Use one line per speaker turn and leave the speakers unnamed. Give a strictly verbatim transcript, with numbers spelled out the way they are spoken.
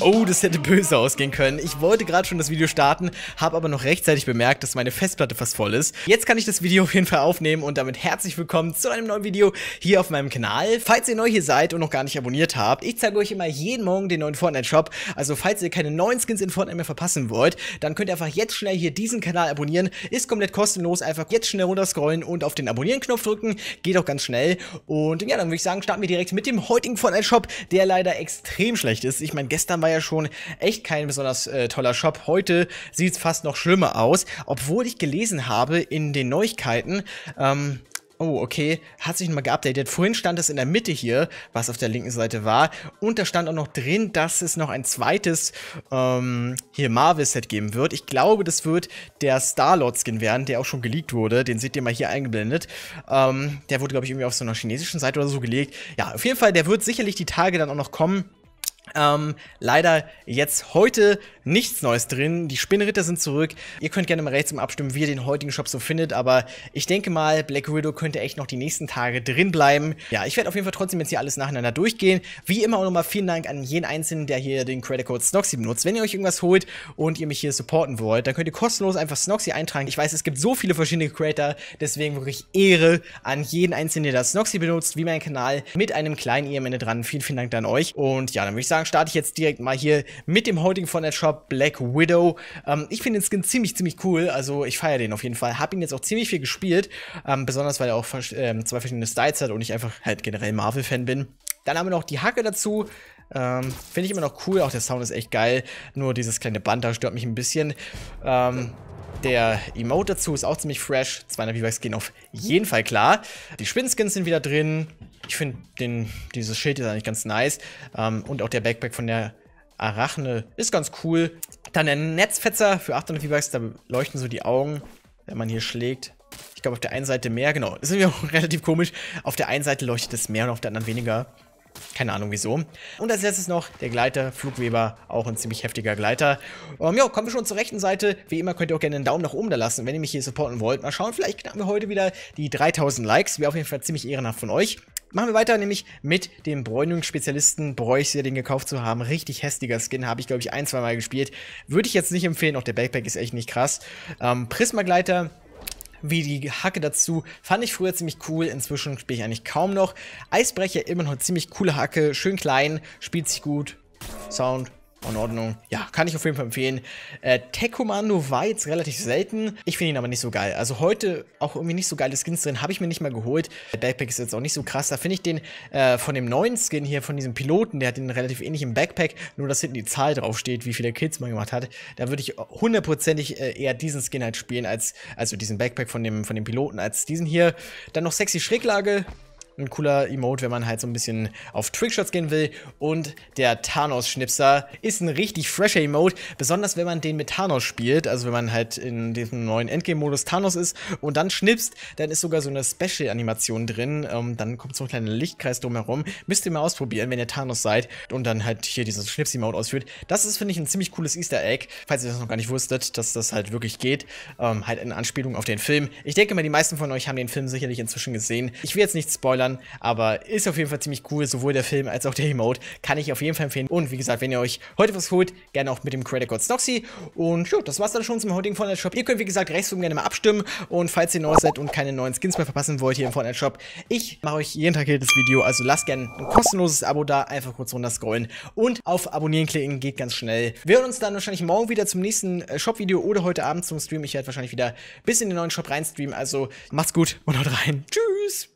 Oh, das hätte böse ausgehen können. Ich wollte gerade schon das Video starten, habe aber noch rechtzeitig bemerkt, dass meine Festplatte fast voll ist. Jetzt kann ich das Video auf jeden Fall aufnehmen und damit herzlich willkommen zu einem neuen Video hier auf meinem Kanal. Falls ihr neu hier seid und noch gar nicht abonniert habt, ich zeige euch immer jeden Morgen den neuen Fortnite-Shop. Also falls ihr keine neuen Skins in Fortnite mehr verpassen wollt, dann könnt ihr einfach jetzt schnell hier diesen Kanal abonnieren. Ist komplett kostenlos, einfach jetzt schnell runterscrollen und auf den Abonnieren-Knopf drücken. Geht auch ganz schnell. Und ja, dann würde ich sagen, starten wir direkt mit dem heutigen Fortnite-Shop, der leider extrem schlecht ist. Ich meine, gestern war ja schon echt kein besonders äh, toller Shop. Heute sieht es fast noch schlimmer aus, obwohl ich gelesen habe in den Neuigkeiten, ähm, oh, okay, hat sich nochmal geupdatet. Vorhin stand es in der Mitte hier, was auf der linken Seite war. Und da stand auch noch drin, dass es noch ein zweites ähm, hier Marvel-Set geben wird. Ich glaube, das wird der Star-Lord-Skin werden, der auch schon geleakt wurde. Den seht ihr mal hier eingeblendet. Ähm, der wurde, glaube ich, irgendwie auf so einer chinesischen Seite oder so gelegt. Ja, auf jeden Fall, der wird sicherlich die Tage dann auch noch kommen. Ähm, leider jetzt heute nichts Neues drin. Die Spinnritter sind zurück. Ihr könnt gerne mal rechts im Abstimmen, wie ihr den heutigen Shop so findet. Aber ich denke mal, Black Widow könnte echt noch die nächsten Tage drin bleiben. Ja, ich werde auf jeden Fall trotzdem jetzt hier alles nacheinander durchgehen. Wie immer auch nochmal vielen Dank an jeden Einzelnen, der hier den Credit Code Snoxy benutzt. Wenn ihr euch irgendwas holt und ihr mich hier supporten wollt, dann könnt ihr kostenlos einfach Snoxy eintragen. Ich weiß, es gibt so viele verschiedene Creator, deswegen wirklich Ehre an jeden Einzelnen, der das Snoxy benutzt, wie mein Kanal, mit einem kleinen I am Ende dran. Vielen, vielen Dank an euch. Und ja, dann würde ich sagen, starte ich jetzt direkt mal hier mit dem heutigen Fortnite-Shop Black Widow. Ähm, ich finde den Skin ziemlich, ziemlich cool. Also ich feiere den auf jeden Fall. Habe ihn jetzt auch ziemlich viel gespielt. Ähm, besonders, weil er auch ähm, zwei verschiedene Styles hat und ich einfach halt generell Marvel-Fan bin. Dann haben wir noch die Hacke dazu. Ähm, finde ich immer noch cool. Auch der Sound ist echt geil. Nur dieses kleine Band da stört mich ein bisschen. Ähm, Der Emote dazu ist auch ziemlich fresh. zweihundert V-Bucks gehen auf jeden Fall klar. Die Spinnskins sind wieder drin. Ich finde dieses Schild ist eigentlich ganz nice. Ähm, und auch der Backpack von der Arachne ist ganz cool. Dann der Netzfetzer für achthundert V-Bucks. Da leuchten so die Augen, wenn man hier schlägt. Ich glaube auf der einen Seite mehr, genau. Das ist irgendwie auch relativ komisch. Auf der einen Seite leuchtet es mehr und auf der anderen weniger. Keine Ahnung wieso. Und als letztes noch der Gleiter, Flugweber, auch ein ziemlich heftiger Gleiter. Um, ja, kommen wir schon zur rechten Seite. Wie immer könnt ihr auch gerne einen Daumen nach oben da lassen, wenn ihr mich hier supporten wollt. Mal schauen, vielleicht knacken wir heute wieder die dreitausend Likes. Wäre auf jeden Fall ziemlich ehrenhaft von euch. Machen wir weiter, nämlich mit dem Bräunungsspezialisten. Bereue ich sehr, den gekauft zu haben. Richtig hässlicher Skin, habe ich, glaube ich, ein, zwei Mal gespielt. Würde ich jetzt nicht empfehlen, auch der Backpack ist echt nicht krass. Ähm, Prisma-Gleiter. Wie die Hacke dazu, fand ich früher ziemlich cool, inzwischen spiele ich eigentlich kaum noch. Eisbrecher, immer noch ziemlich coole Hacke, schön klein, spielt sich gut, Sound in Ordnung. Ja, kann ich auf jeden Fall empfehlen. Äh, Tech-Kommando war jetzt relativ selten. Ich finde ihn aber nicht so geil. Also heute auch irgendwie nicht so geile Skins drin. Habe ich mir nicht mal geholt. Der Backpack ist jetzt auch nicht so krass. Da finde ich den äh, von dem neuen Skin hier, von diesem Piloten, der hat den relativ ähnlichen Backpack. Nur, dass hinten die Zahl draufsteht, wie viele Kills man gemacht hat. Da würde ich hundertprozentig äh, eher diesen Skin halt spielen, als also diesen Backpack von dem, von dem Piloten, als diesen hier. Dann noch sexy Schräglage. Ein cooler Emote, wenn man halt so ein bisschen auf Trickshots gehen will. Und der Thanos-Schnipser ist ein richtig fresher Emote, besonders wenn man den mit Thanos spielt, also wenn man halt in diesem neuen Endgame-Modus Thanos ist und dann schnipst, dann ist sogar so eine Special-Animation drin, ähm, dann kommt so ein kleiner Lichtkreis drumherum. Müsst ihr mal ausprobieren, wenn ihr Thanos seid und dann halt hier dieses Schnips-Emote ausführt. Das ist, finde ich, ein ziemlich cooles Easter Egg, falls ihr das noch gar nicht wusstet, dass das halt wirklich geht. Ähm, halt in Anspielung auf den Film. Ich denke mal, die meisten von euch haben den Film sicherlich inzwischen gesehen. Ich will jetzt nicht spoilern, aber ist auf jeden Fall ziemlich cool, sowohl der Film als auch der Emote, kann ich auf jeden Fall empfehlen. Und wie gesagt, wenn ihr euch heute was holt, gerne auch mit dem Credit Code Snoxy. Und ja, das war's dann schon zum heutigen Fortnite-Shop. Ihr könnt, wie gesagt, rechts oben gerne mal abstimmen. Und falls ihr neu seid und keine neuen Skins mehr verpassen wollt hier im Fortnite-Shop, ich mache euch jeden Tag hier das Video, also lasst gerne ein kostenloses Abo da, einfach kurz runter scrollen und auf Abonnieren klicken, geht ganz schnell. Wir hören uns dann wahrscheinlich morgen wieder zum nächsten äh, Shop-Video oder heute Abend zum Stream. Ich werde wahrscheinlich wieder bis in den neuen Shop rein streamen, also macht's gut und haut rein. Tschüss!